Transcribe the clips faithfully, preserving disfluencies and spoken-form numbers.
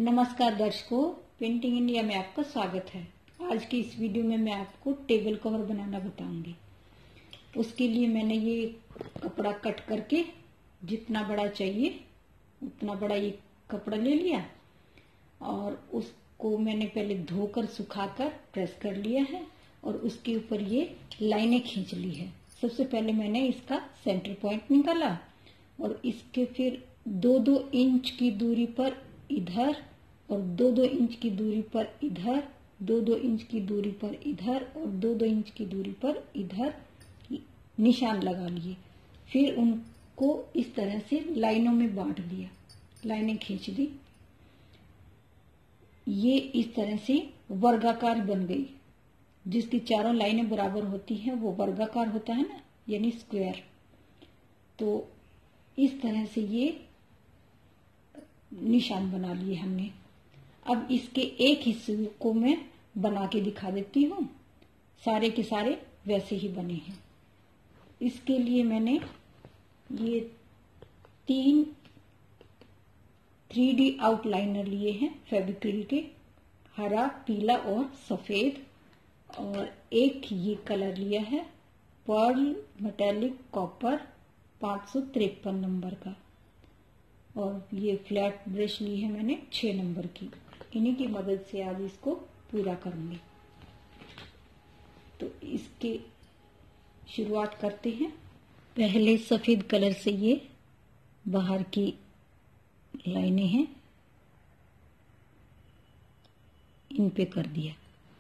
नमस्कार दर्शकों, painting India में आपका स्वागत है। आज की इस वीडियो में मैं आपको टेबल कवर बनाना बताऊंगी। उसके लिए मैंने ये कपड़ा कट करके जितना बड़ा चाहिए उतना बड़ा ये कपड़ा ले लिया और उसको मैंने पहले धोकर सुखाकर प्रेस कर लिया है और उसके ऊपर ये लाइनें खींच ली है। सबसे पहले मैंने इसका सेंटर पॉइंट निकाला और इसके फिर दो दो इंच की दूरी पर इधर और दो दो इंच की दूरी पर इधर, दो दो इंच की दूरी पर इधर और दो दो इंच की दूरी पर इधर निशान लगा लिए। फिर उनको इस तरह से लाइनों में बांट दिया, लाइनें खींच दी। ये इस तरह से वर्गाकार बन गई। जिसकी चारों लाइनें बराबर होती हैं वो वर्गाकार होता है ना, यानी स्क्वायर। तो इस तरह से ये निशान बना लिए हमने। अब इसके एक हिस्से को मैं बना के दिखा देती हूँ। सारे के सारे वैसे ही बने हैं। इसके लिए मैंने ये तीन थ्री डी आउटलाइनर लिए हैं फेविक्रिल के, हरा, पीला और सफेद। और एक ये कलर लिया है पर्ल मेटेलिक कॉपर पाँच सौ तिरपन नंबर का। और ये फ्लैट ब्रश ली है मैंने छह नंबर की। इन्हीं की मदद से आज इसको पूरा करूंगी। तो इसके शुरुआत करते हैं। पहले सफेद कलर से ये बाहर की लाइनें हैं, इन पे कर दिया।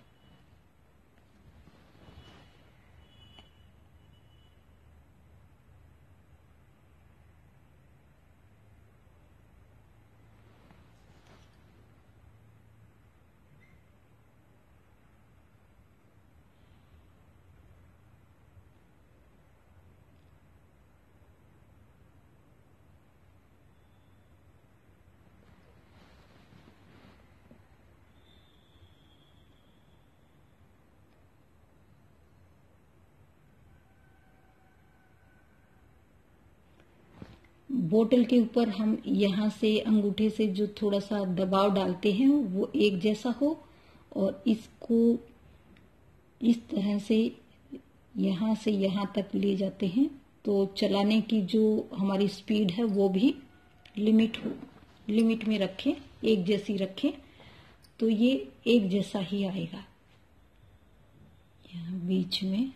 बोतल के ऊपर हम यहाँ से अंगूठे से जो थोड़ा सा दबाव डालते हैं वो एक जैसा हो और इसको इस तरह से यहाँ से यहाँ तक ले जाते हैं तो चलाने की जो हमारी स्पीड है वो भी लिमिट हो लिमिट में रखें, एक जैसी रखें तो ये एक जैसा ही आएगा। यहाँ बीच में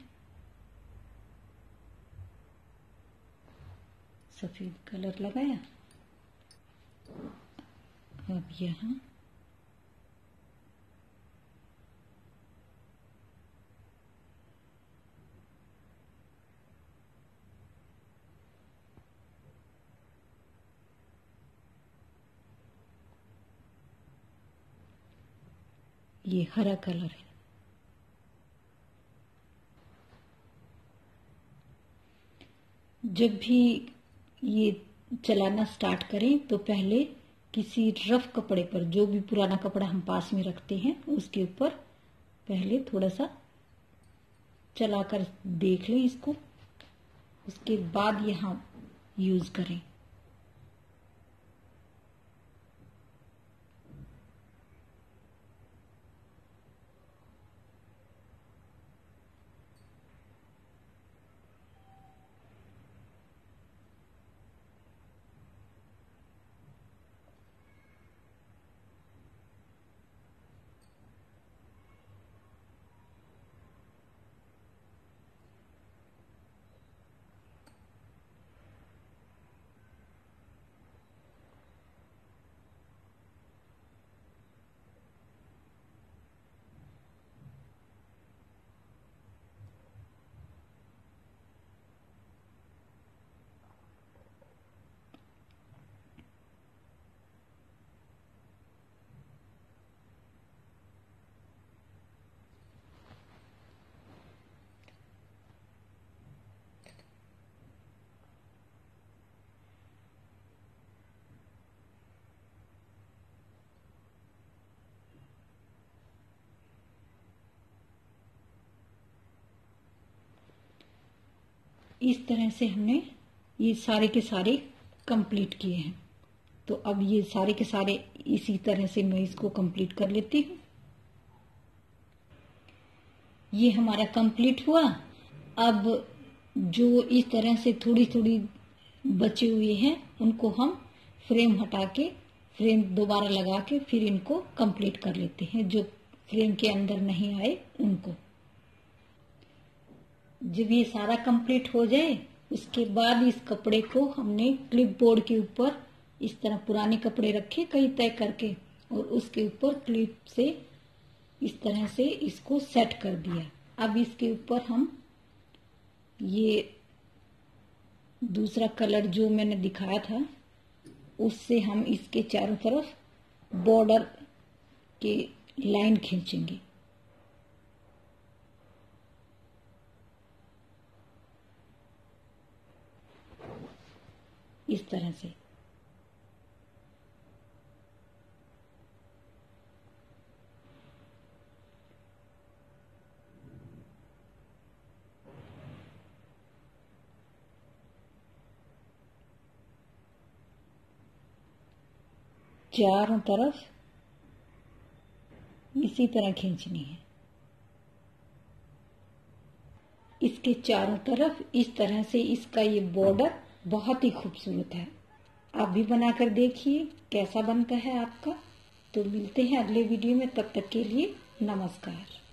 सफेद कलर लगाया। अब यहाँ ये हरा कलर है। जब भी ये चलाना स्टार्ट करें तो पहले किसी रफ कपड़े पर, जो भी पुराना कपड़ा हम पास में रखते हैं उसके ऊपर पहले थोड़ा सा चलाकर देख लें इसको, उसके बाद यहाँ यूज करें। इस तरह से हमने ये सारे के सारे कंप्लीट किए हैं। तो अब ये सारे के सारे इसी तरह से मैं इसको कंप्लीट कर लेती हूँ। ये हमारा कंप्लीट हुआ। अब जो इस तरह से थोड़ी थोड़ी बचे हुए हैं उनको हम फ्रेम हटा के फ्रेम दोबारा लगा के फिर इनको कंप्लीट कर लेते हैं, जो फ्रेम के अंदर नहीं आए उनको। जब ये सारा कंप्लीट हो जाए उसके बाद इस कपड़े को हमने क्लिप बोर्ड के ऊपर इस तरह पुराने कपड़े रखे कई तय करके और उसके ऊपर क्लिप से इस तरह से इसको सेट कर दिया। अब इसके ऊपर हम ये दूसरा कलर जो मैंने दिखाया था उससे हम इसके चारों तरफ बॉर्डर के लाइन खींचेंगे। इस तरह से चारों तरफ इसी तरह खींचनी है। इसके चारों तरफ इस तरह से इसका ये बॉर्डर बहुत ही खूबसूरत है। आप भी बनाकर देखिए कैसा बनता है आपका। तो मिलते हैं अगले वीडियो में, तब तक के लिए नमस्कार।